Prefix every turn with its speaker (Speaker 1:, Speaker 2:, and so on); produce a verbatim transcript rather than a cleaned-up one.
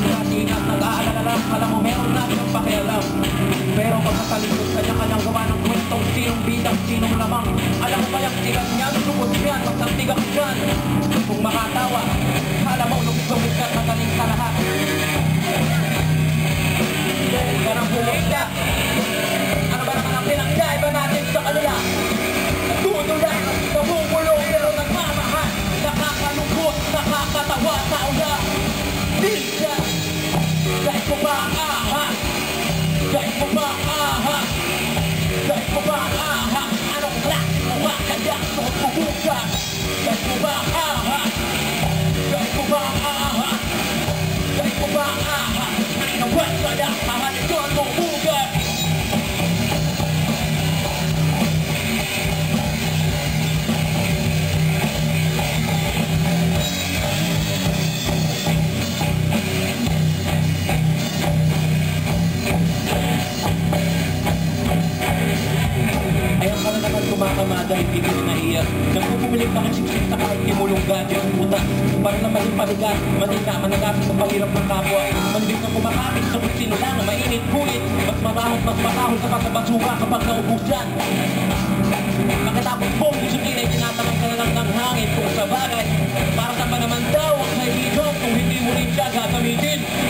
Speaker 1: Nating at nag-aalala lang, alam mo meron na siyang pakialam. Pero pag nakalikot, kanya-kanyang gawa ng kwentong sinong bidang, sinong lamang. Alam mo ba yung sigat niya, lukot niyan, magsantigang dyan. Kung makatawa, kala mo lumit-lumit ka, magaling sa lahat. Dahil ka ng bumigla. Ano ba naman ang pinagkaiba natin sa kanila? Nagdudulan, nabubulong, pero nagmamahal. Nakakalungkot, nakakatawa, tao na. Bisa, dahil ko ba ang aha? Dahil ko ba ang aha? Dahil ko ba ang aha? Anong klase mo ba kaya suot mo bukas? Dahil ko ba ang aha? Dahil ko ba ang aha? Dahil ko ba ang aha? Nawat kaya mahalikan mo bukas? Ayaw ka na naman kumakamada, hindi ko nahiya. Nagpupumilig na kachiksik sa kahit timulong gadyo ang puta. Para na maling paligat, manila, managapit sa pahirap ng kapwa. Manibig na kumakapit sa kung sino lang na mainit, kulit. Mas marahot, mas marahot sa pagkabasura kapag naubusan. Pagkatapos mong disiplina, tinatanong ka na lang ng hangin kung sa bagay. Para saan ba naman daw ang kaibigan kung hindi mo rin siya gagamitin?